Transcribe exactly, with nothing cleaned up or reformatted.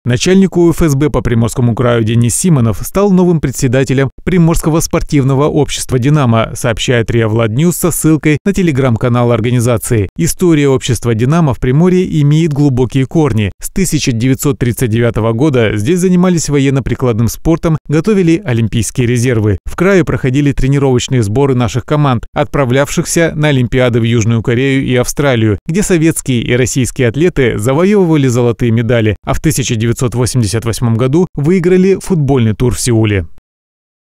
Начальник У Эф Эс Бэ по Приморскому краю Денис Симонов стал новым председателем Приморского спортивного общества «Динамо», сообщает РИА Владньюз со ссылкой на телеграм-канал организации. История общества «Динамо» в Приморье имеет глубокие корни. С тысяча девятьсот тридцать девятого года здесь занимались военно-прикладным спортом, готовили олимпийские резервы. В крае проходили тренировочные сборы наших команд, отправлявшихся на Олимпиады в Южную Корею и Австралию, где советские и российские атлеты завоевывали золотые медали, а в тысяча девятьсот восемьдесят восьмом году выиграли футбольный тур в Сеуле.